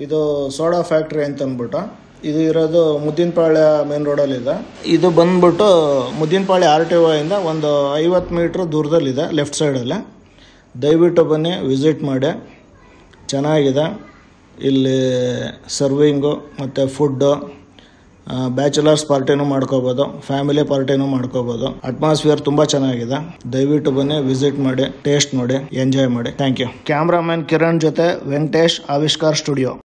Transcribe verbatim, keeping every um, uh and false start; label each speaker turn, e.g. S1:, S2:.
S1: ಇದು soda factory ಅಂತ ಅಂದ್ಬಿಟ್ಟು ಇದು ಇರೋದು ಮುದ್ದಿನಪಾಳ್ಯ ಮೇನ್ ರೋಡಲ್ಲಿದೆ. ಇದು ಬಂದ್ಬಿಟ್ಟು ಮುದ್ದಿನಪಾಳ್ಯ ಆರ್ ಟಿ ಒ ಇಂದ ಒಂದು ಐವತ್ತು ಮೀಟ್ರ್ ದೂರದಲ್ಲಿದೆ, ಲೆಫ್ಟ್ ಸೈಡಲ್ಲಿ. ದಯವಿಟ್ಟು ಬನ್ನಿ, ವಿಸಿಟ್ ಮಾಡಿ. ಚೆನ್ನಾಗಿದೆ. ಇಲ್ಲಿ ಸರ್ವಿಂಗು ಮತ್ತು ಫುಡ್ಡು, ಬ್ಯಾಚುಲರ್ಸ್ ಪಾರ್ಟಿನೂ ಮಾಡ್ಕೋಬೋದು, ಫ್ಯಾಮಿಲಿ ಪಾರ್ಟಿನೂ ಮಾಡ್ಕೋಬೋದು. ಅಟ್ಮಾಸ್ಫಿಯರ್ ತುಂಬ ಚೆನ್ನಾಗಿದೆ. ದಯವಿಟ್ಟು ಬನ್ನಿ, ವಿಸಿಟ್ ಮಾಡಿ, ಟೇಸ್ಟ್ ನೋಡಿ, ಎಂಜಾಯ್ ಮಾಡಿ. Thank you. ಕ್ಯಾಮ್ರಾಮನ್ ಕಿರಣ್ ಜೊತೆ ವೆಂಕಟೇಶ್, ಆವಿಷ್ಕಾರ್ ಸ್ಟುಡಿಯೋ.